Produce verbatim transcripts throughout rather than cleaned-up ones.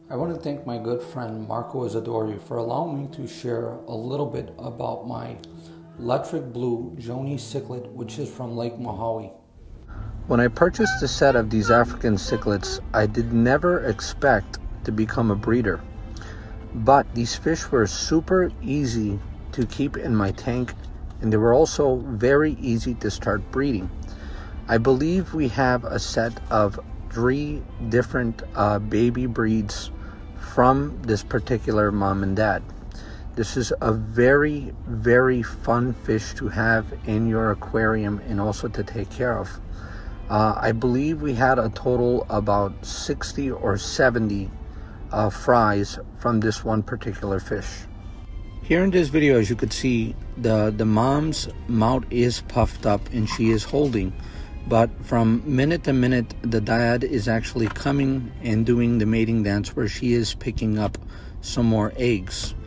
I want to thank my good friend Marco Isidori for allowing me to share a little bit about my electric blue Joni cichlid, which is from Lake Mojave. When I purchased a set of these African cichlids, I did never expect to become a breeder. But these fish were super easy to keep in my tank, and they were also very easy to start breeding. I believe we have a set of three different uh, baby breeds from this particular mom and dad. This is a very, very fun fish to have in your aquarium and also to take care of. Uh, I believe we had a total about sixty or seventy uh, fries from this one particular fish. Here in this video, as you could see, the, the mom's mouth is puffed up and she is holding. But from minute to minute, the dad is actually coming and doing the mating dance where she is picking up some more eggs.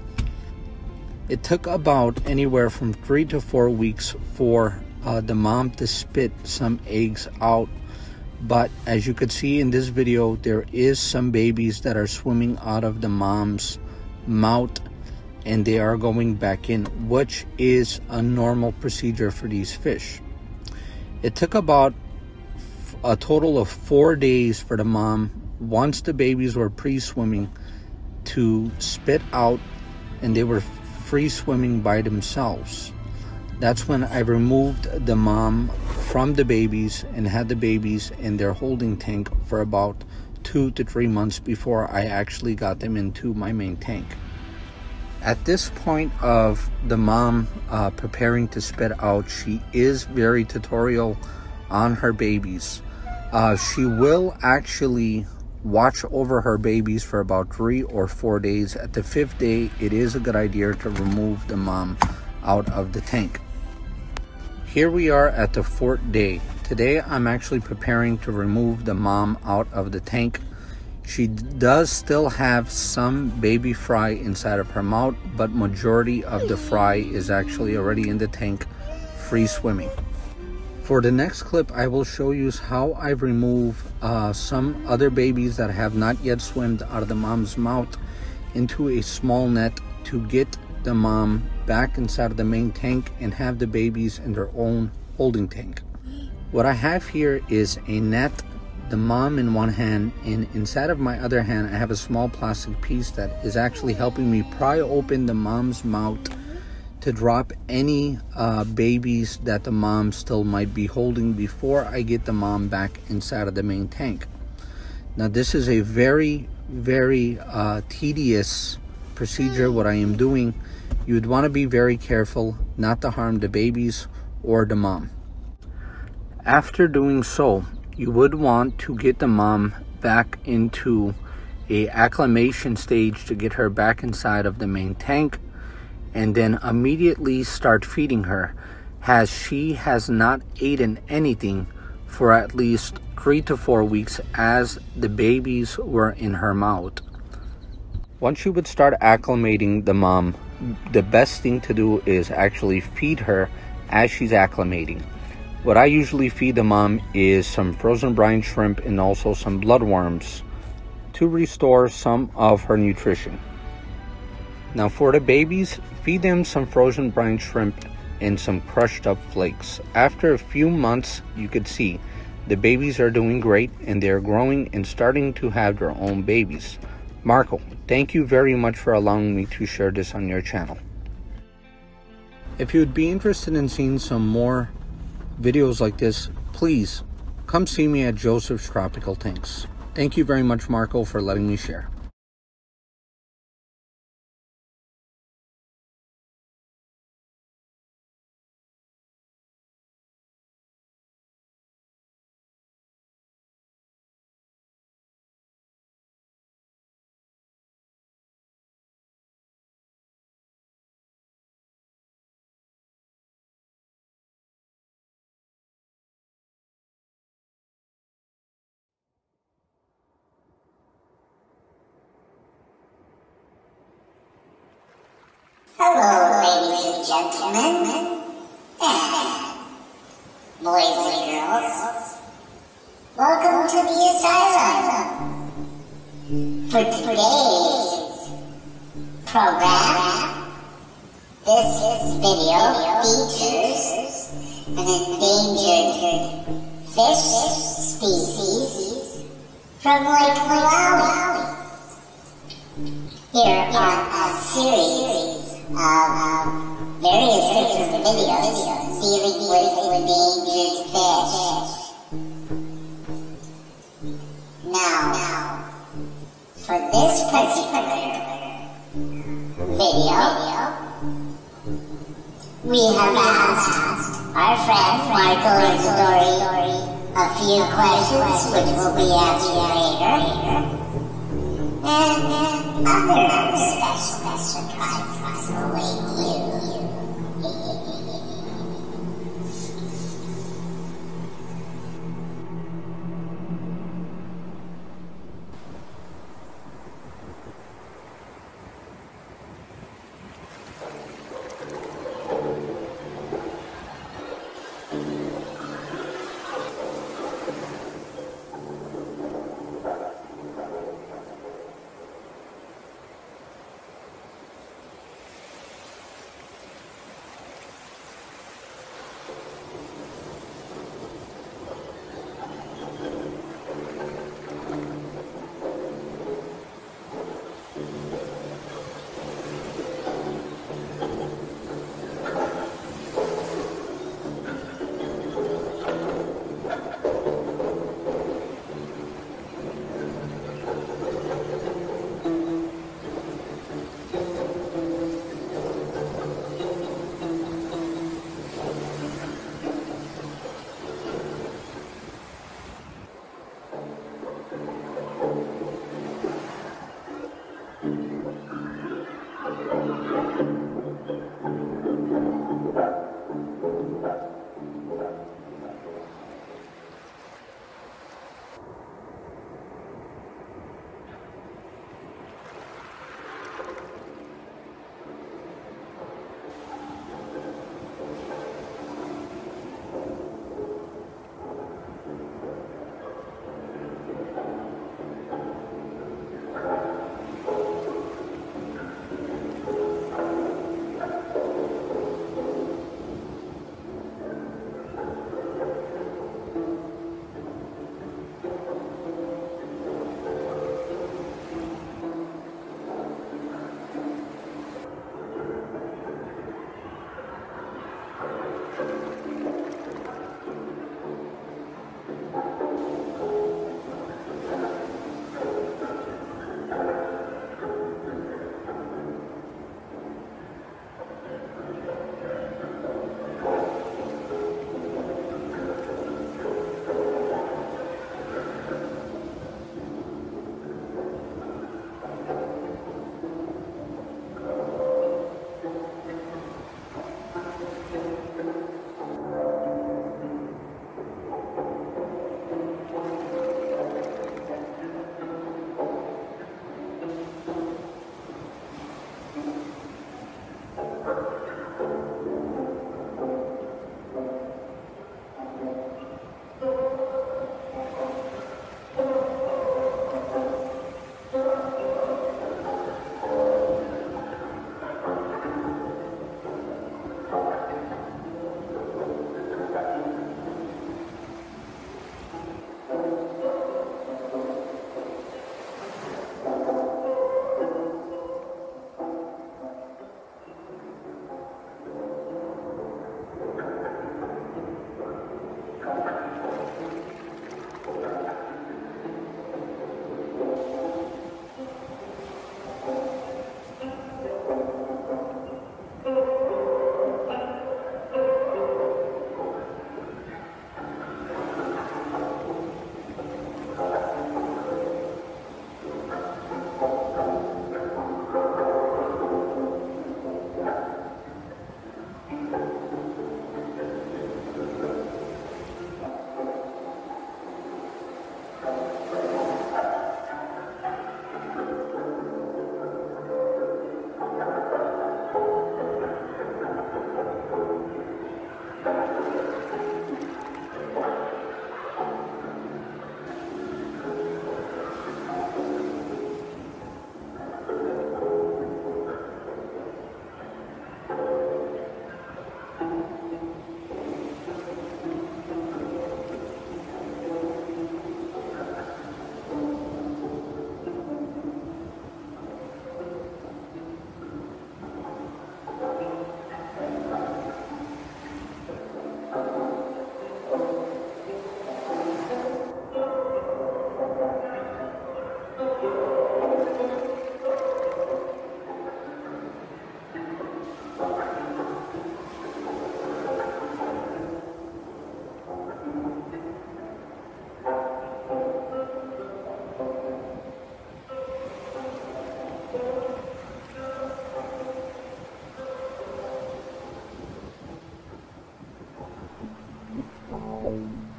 It took about anywhere from three to four weeks for uh, the mom to spit some eggs out. But as you could see in this video, there is some babies that are swimming out of the mom's mouth and they are going back in, which is a normal procedure for these fish. It took about a total of four days for the mom, once the babies were pre-swimming, to spit out and they were free swimming by themselves. That's when I removed the mom from the babies and had the babies in their holding tank for about two to three months before I actually got them into my main tank. At this point of the mom uh, preparing to spit out, she is very tutorial on her babies. Uh, she will actually watch over her babies for about three or four days. At the fifth day, it is a good idea to remove the mom out of the tank. Here we are at the fourth day. Today, I'm actually preparing to remove the mom out of the tank. She does still have some baby fry inside of her mouth, but majority of the fry is actually already in the tank, free swimming. For the next clip, I will show you how I remove uh, some other babies that have not yet swimmed out of the mom's mouth into a small net to get the mom back inside of the main tank and have the babies in their own holding tank. What I have here is a net, the mom in one hand, and inside of my other hand I have a small plastic piece that is actually helping me pry open the mom's mouth to drop any uh, babies that the mom still might be holding before I get the mom back inside of the main tank. Now this is a very very uh, tedious procedure what I am doing. You would want to be very careful not to harm the babies or the mom. After doing so, you would want to get the mom back into a acclimation stage to get her back inside of the main tank, and then immediately start feeding her, as she has not eaten anything for at least three to four weeks as the babies were in her mouth. Once you would start acclimating the mom, the best thing to do is actually feed her as she's acclimating. What I usually feed the mom is some frozen brine shrimp and also some bloodworms to restore some of her nutrition. Now for the babies, feed them some frozen brine shrimp and some crushed up flakes. After a few months, you could see the babies are doing great and they're growing and starting to have their own babies. Marco, thank you very much for allowing me to share this on your channel. If you would be interested in seeing some more videos like this, please come see me at Joseph's Tropical Tanks. Thank you very much, Marco, for letting me share. Hello, ladies and gentlemen, and boys and girls. Welcome to the asylum. For today's program, this video features an endangered fish species from Lake Malawi. Here are a series of various different videos dealing with endangered fish. Now, for this particular video, we have asked our friend Michael Isidori a few questions which will be answered later, and other special surprises await you.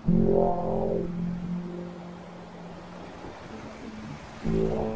Yeah.